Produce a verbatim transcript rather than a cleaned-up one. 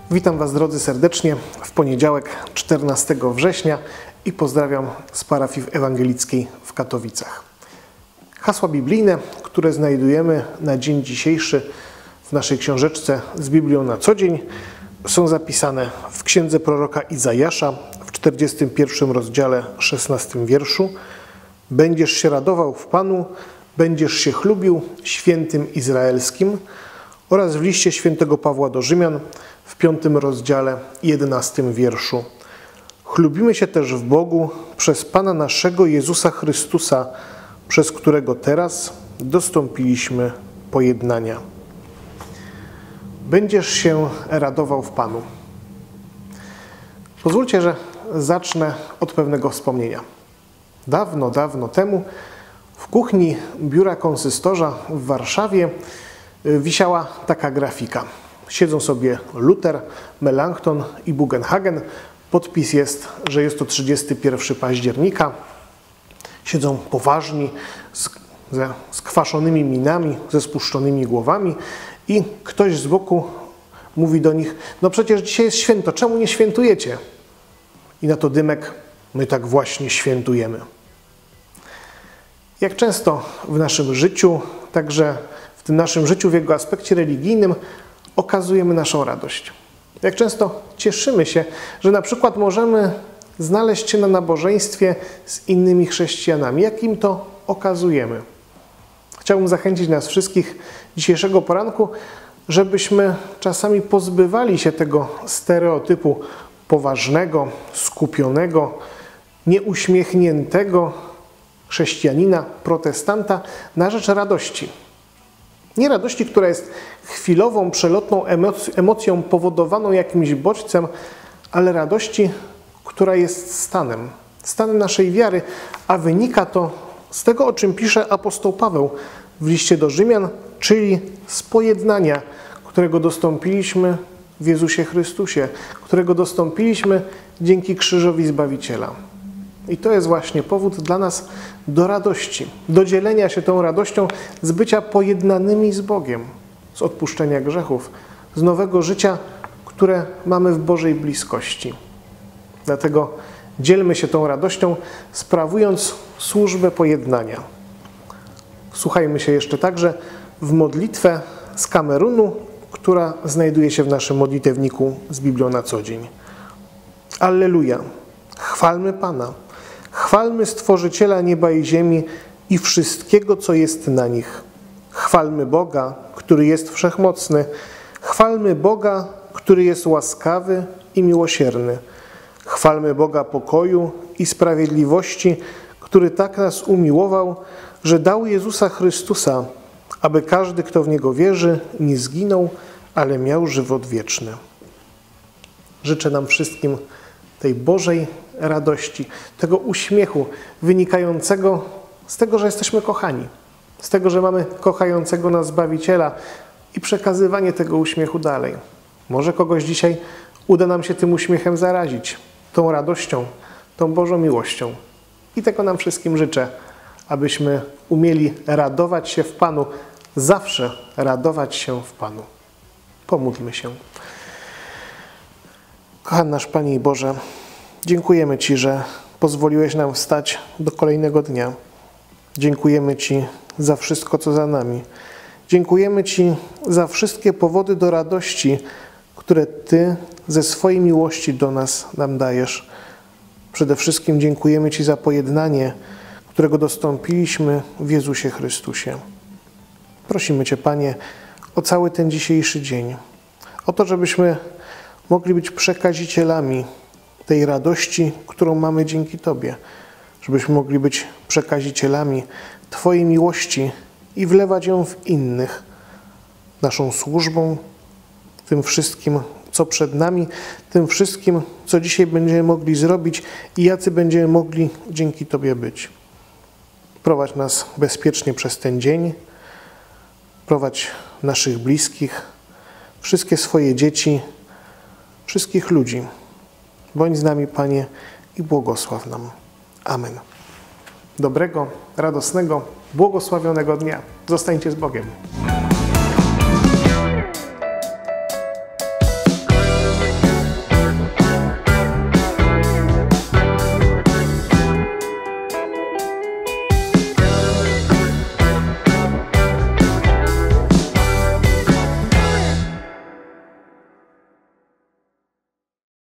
Witam Was, drodzy, serdecznie w poniedziałek, czternastego września i pozdrawiam z parafii ewangelickiej w Katowicach. Hasła biblijne, które znajdujemy na dzień dzisiejszy w naszej książeczce z Biblią na co dzień, są zapisane w księdze proroka Izajasza w czterdziestym pierwszym rozdziale, szesnastym wierszu. Będziesz się radował w Panu, będziesz się chlubił świętym izraelskim, oraz w liście świętego Pawła do Rzymian w piątym rozdziale, jedenastym wierszu. Chlubimy się też w Bogu przez Pana naszego Jezusa Chrystusa, przez którego teraz dostąpiliśmy pojednania. Będziesz się radował w Panu. Pozwólcie, że zacznę od pewnego wspomnienia. Dawno, dawno temu w kuchni biura konsystorza w Warszawie wisiała taka grafika. Siedzą sobie Luther, Melanchthon i Bugenhagen. Podpis jest, że jest to trzydziestego pierwszego października. Siedzą poważni, z, ze skwaszonymi minami, ze spuszczonymi głowami i ktoś z boku mówi do nich: no przecież dzisiaj jest święto, czemu nie świętujecie? I na to Dymek: my tak właśnie świętujemy. Jak często w naszym życiu, także w tym naszym życiu w jego aspekcie religijnym, okazujemy naszą radość. Jak często cieszymy się, że na przykład możemy znaleźć się na nabożeństwie z innymi chrześcijanami. Jak im to okazujemy? Chciałbym zachęcić nas wszystkich dzisiejszego poranku, żebyśmy czasami pozbywali się tego stereotypu poważnego, skupionego, nieuśmiechniętego chrześcijanina, protestanta na rzecz radości. Nie radości, która jest chwilową, przelotną emocją powodowaną jakimś bodźcem, ale radości, która jest stanem, stanem naszej wiary, a wynika to z tego, o czym pisze apostoł Paweł w liście do Rzymian, czyli z pojednania, którego dostąpiliśmy w Jezusie Chrystusie, którego dostąpiliśmy dzięki krzyżowi Zbawiciela. I to jest właśnie powód dla nas do radości, do dzielenia się tą radością z bycia pojednanymi z Bogiem, z odpuszczenia grzechów, z nowego życia, które mamy w Bożej bliskości. Dlatego dzielmy się tą radością, sprawując służbę pojednania. Słuchajmy się jeszcze także w modlitwę z Kamerunu, która znajduje się w naszym modlitewniku z Biblią na co dzień. Alleluja! Chwalmy Pana! Chwalmy Stworzyciela nieba i ziemi i wszystkiego, co jest na nich. Chwalmy Boga, który jest wszechmocny. Chwalmy Boga, który jest łaskawy i miłosierny. Chwalmy Boga pokoju i sprawiedliwości, który tak nas umiłował, że dał Jezusa Chrystusa, aby każdy, kto w Niego wierzy, nie zginął, ale miał żywot wieczny. Życzę nam wszystkim tej Bożej radości, tego uśmiechu wynikającego z tego, że jesteśmy kochani, z tego, że mamy kochającego nas Zbawiciela i przekazywanie tego uśmiechu dalej. Może kogoś dzisiaj uda nam się tym uśmiechem zarazić, tą radością, tą Bożą miłością. I tego nam wszystkim życzę, abyśmy umieli radować się w Panu, zawsze radować się w Panu. Pomódlmy się. Kochany nasz Panie i Boże, dziękujemy Ci, że pozwoliłeś nam wstać do kolejnego dnia. Dziękujemy Ci za wszystko, co za nami. Dziękujemy Ci za wszystkie powody do radości, które Ty ze swojej miłości do nas nam dajesz. Przede wszystkim dziękujemy Ci za pojednanie, którego dostąpiliśmy w Jezusie Chrystusie. Prosimy Cię, Panie, o cały ten dzisiejszy dzień, o to, żebyśmy mogli być przekazicielami tej radości, którą mamy dzięki Tobie, żebyśmy mogli być przekazicielami Twojej miłości i wlewać ją w innych, naszą służbą, tym wszystkim, co przed nami, tym wszystkim, co dzisiaj będziemy mogli zrobić i jacy będziemy mogli dzięki Tobie być. Prowadź nas bezpiecznie przez ten dzień, prowadź naszych bliskich, wszystkie swoje dzieci, wszystkich ludzi. Bądź z nami, Panie, i błogosław nam. Amen. Dobrego, radosnego, błogosławionego dnia. Zostańcie z Bogiem.